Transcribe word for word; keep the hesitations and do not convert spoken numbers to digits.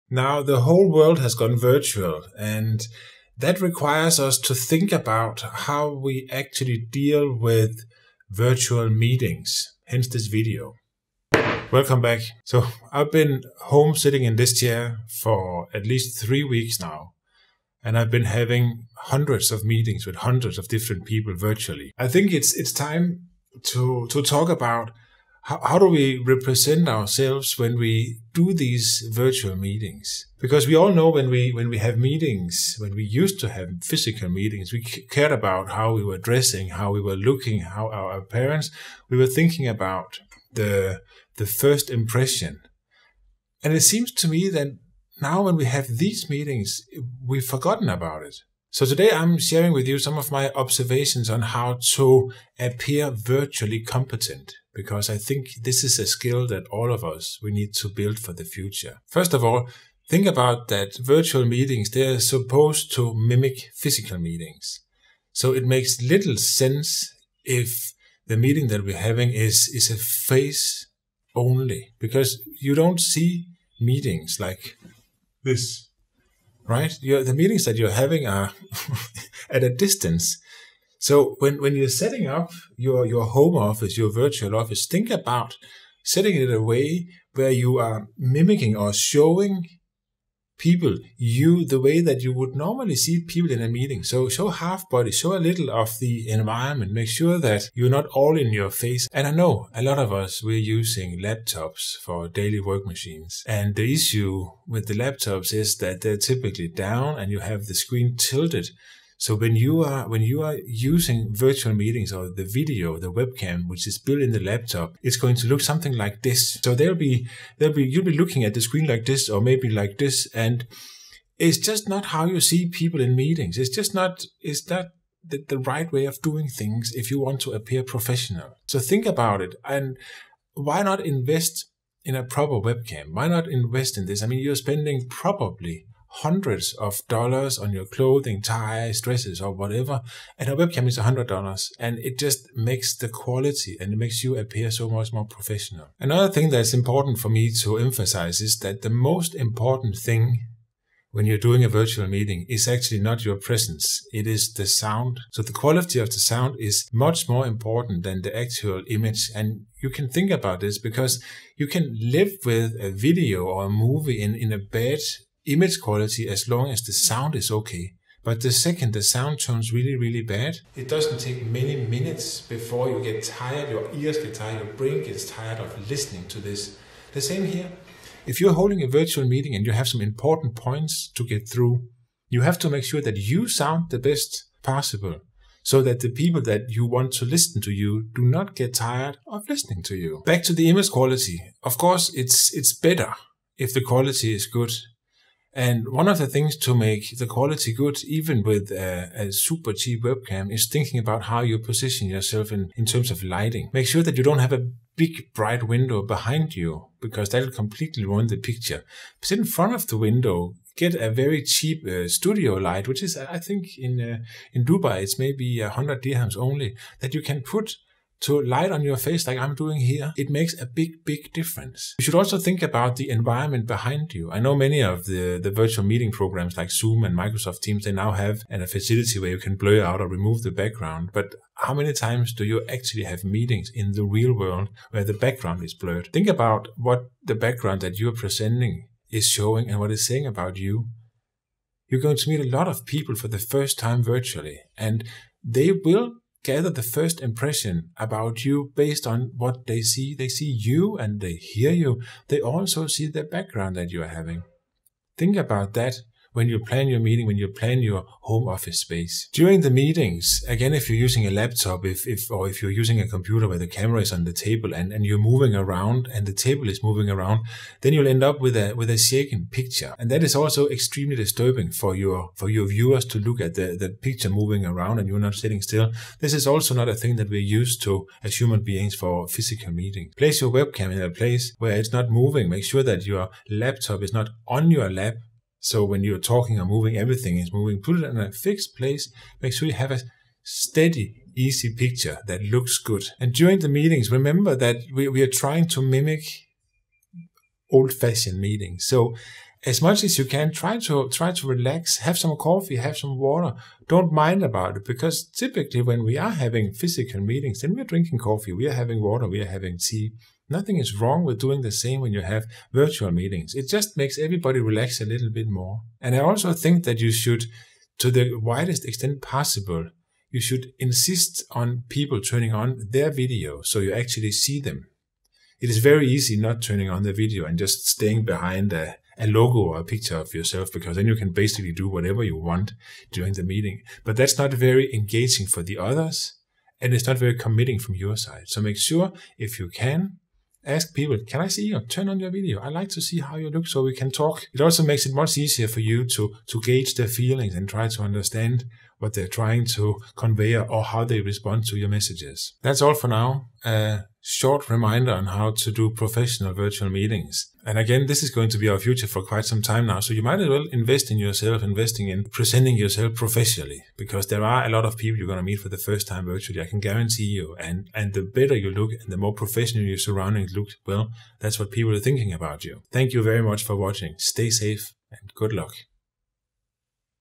Now, the whole world has gone virtual, and that requires us to think about how we actually deal with virtual meetings, hence this video. Welcome back. So I've been home sitting in this chair for at least three weeks now, and I've been having hundreds of meetings with hundreds of different people virtually. I think it's it's time to, to talk about How, how do we represent ourselves when we do these virtual meetings? Because we all know when we when we have meetings, when we used to have physical meetings, we cared about how we were dressing, how we were looking, how our appearance. We were thinking about the the first impression. And it seems to me that now when we have these meetings, we've forgotten about it. So today I'm sharing with you some of my observations on how to appear virtually competent, because I think this is a skill that all of us, we need to build for the future. First of all, think about that virtual meetings, they're supposed to mimic physical meetings. So it makes little sense if the meeting that we're having is, is a face only, because you don't see meetings like this. Right? You're, the meetings that you're having are at a distance. So when, when you're setting up your, your home office, your virtual office, think about setting it in a way where you are mimicking or showing people you the way that you would normally see people in a meeting. So show half body, show a little of the environment, make sure that you're not all in your face. And I know a lot of us, we're using laptops for daily work machines. And the issue with the laptops is that they're typically down and you have the screen tilted. So when you are when you are using virtual meetings or the video, the webcam, which is built in the laptop, it's going to look something like this. So there'll be there'll be you'll be looking at the screen like this, or maybe like this, and it's just not how you see people in meetings. It's just not it's not the, the right way of doing things if you want to appear professional. So think about it, and why not invest in a proper webcam? Why not invest in this? I mean, you're spending probably hundreds of dollars on your clothing, ties, dresses, or whatever, and a webcam is a hundred dollars, and it just makes the quality and it makes you appear so much more professional. Another thing that's important for me to emphasize is that the most important thing when you're doing a virtual meeting is actually not your presence, it is the sound. So the quality of the sound is much more important than the actual image. And you can think about this because you can live with a video or a movie in, in a bad image quality as long as the sound is okay. But the second the sound turns really, really bad, it doesn't take many minutes before you get tired, your ears get tired, your brain gets tired of listening to this. The same here. If you're holding a virtual meeting and you have some important points to get through, you have to make sure that you sound the best possible, so that the people that you want to listen to you do not get tired of listening to you. Back to the image quality. Of course, it's it's better if the quality is good. And one of the things to make the quality good, even with a, a super cheap webcam, is thinking about how you position yourself in, in terms of lighting. Make sure that you don't have a big bright window behind you, because that will completely ruin the picture. Sit in front of the window, get a very cheap uh, studio light, which is, I think, in uh, in Dubai, it's maybe a hundred dirhams only, that you can put to light on your face like I'm doing here. It makes a big, big difference. You should also think about the environment behind you. I know many of the, the virtual meeting programs like Zoom and Microsoft Teams, they now have a facility where you can blur out or remove the background. But how many times do you actually have meetings in the real world where the background is blurred? Think about what the background that you're presenting is showing and what it's saying about you. You're going to meet a lot of people for the first time virtually, and they will gather the first impression about you based on what they see. They see you and they hear you. They also see the background that you are having. Think about that when you plan your meeting, when you plan your home office space. During the meetings, again, if you're using a laptop, if, if or if you're using a computer where the camera is on the table and, and you're moving around and the table is moving around, then you'll end up with a with a shaken picture. And that is also extremely disturbing for your for your viewers to look at the, the picture moving around and you're not sitting still. This is also not a thing that we're used to as human beings for physical meetings. Place your webcam in a place where it's not moving. Make sure that your laptop is not on your lap. So when you're talking or moving, everything is moving. Put it in a fixed place. Make sure you have a steady, easy picture that looks good. And during the meetings, remember that we, we are trying to mimic old-fashioned meetings. So as much as you can, try to try to relax, have some coffee, have some water. Don't mind about it, because typically when we are having physical meetings, then we're drinking coffee, we are having water, we are having tea. Nothing is wrong with doing the same when you have virtual meetings. It just makes everybody relax a little bit more. And I also think that you should, to the widest extent possible, you should insist on people turning on their video so you actually see them. It is very easy not turning on the video and just staying behind a, a logo or a picture of yourself, because then you can basically do whatever you want during the meeting. But that's not very engaging for the others, and it's not very committing from your side. So make sure, if you can, ask people, can I see you? Turn on your video. I like to see how you look so we can talk. It also makes it much easier for you to, to gauge their feelings and try to understand what they're trying to convey or how they respond to your messages. That's all for now. A short reminder on how to do professional virtual meetings. And again, this is going to be our future for quite some time now. So you might as well invest in yourself, investing in presenting yourself professionally, because there are a lot of people you're going to meet for the first time virtually. I can guarantee you. And, and the better you look and the more professional your surroundings look, well, that's what people are thinking about you. Thank you very much for watching. Stay safe and good luck.